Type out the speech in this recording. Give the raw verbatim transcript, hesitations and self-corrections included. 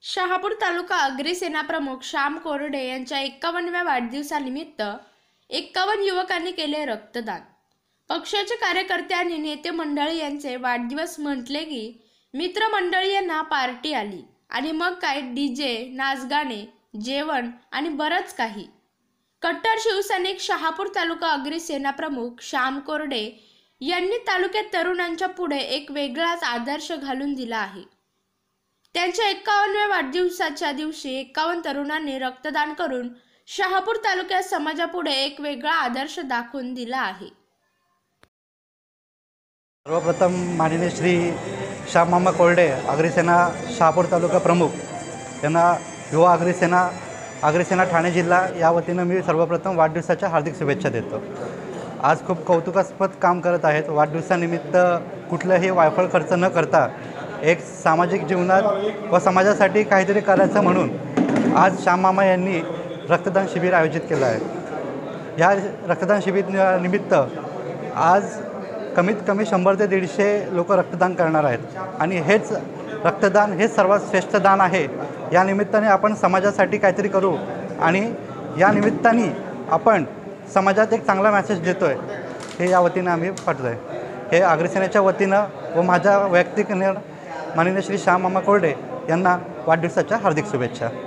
शहापूर तालुका अग्रसेना प्रमुख श्याम कोरडे यांच्या एक्कावन्नव्या वाढदिवसानिमित्त एक्कावन्न युवकांनी केले रक्तदान। पक्षाचे कार्यकर्ते आणि नेते मंडळी यांचे वाढदिवस म्हटले की मित्रमंडळी यांना पार्टी आली आणि मग काय डीजे, नाचगाणे, जेवण आणि बरंच काही। कट्टर शिवसैनिक शहापूर तालुका अग्रसेना प्रमुख श्याम कोरडे यांनी तालुक्यात तरुणांच्या पुढे एक वेगळाच आदर्श घालून दिला आहे। त्यांच्या एक्कावन्नव्या वाढदिवसाच्या दिवशी एक्कावन्न तरुणांनी रक्तदान करून शहापूर तालुक्यात समाजापुढे एक वेगळा आदर्श दाखवून दिला आहे। सर्वप्रथम माननीय श्री श्याम मामा कोरडे अग्रसेना शहापूर तालुका प्रमुख यांना युवा अग्रसेना अग्रसेना ठाणे जिल्हा या वतीनं मी सर्वप्रथम वाढदिवसाच्या हार्दिक शुभेच्छा देतो। आज खूप कौतुकास्पद काम करत आहेत। वाढदिवसानिमित्त कुठलाही वायफळ खर्च न करता एक सामाजिक जीवनात व समाजासाठी काहीतरी करायचं म्हणून आज श्याम मामा यांनी रक्तदान शिबिर आयोजित केलं आहे। या रक्तदान शिबिर निमित्त आज कमीत कमी शंभर ते दीडशे लोक रक्तदान करणार आहेत आणि हेच रक्तदान हेच सर्वात श्रेष्ठ दान आहे। या निमित्ताने आपण समाजासाठी काहीतरी करू आणि या निमित्ताने आपण समाजात एक चांगला मेसेज देतो आहे, हे या वतीनं आम्ही पाठवतो आहे। हे अग्रसेनेच्या वतीनं व माझ्या वैयक्तिक माननीय श्री श्याम मामा कोरडे यांना वाढदिवसाच्या हार्दिक शुभेच्छा।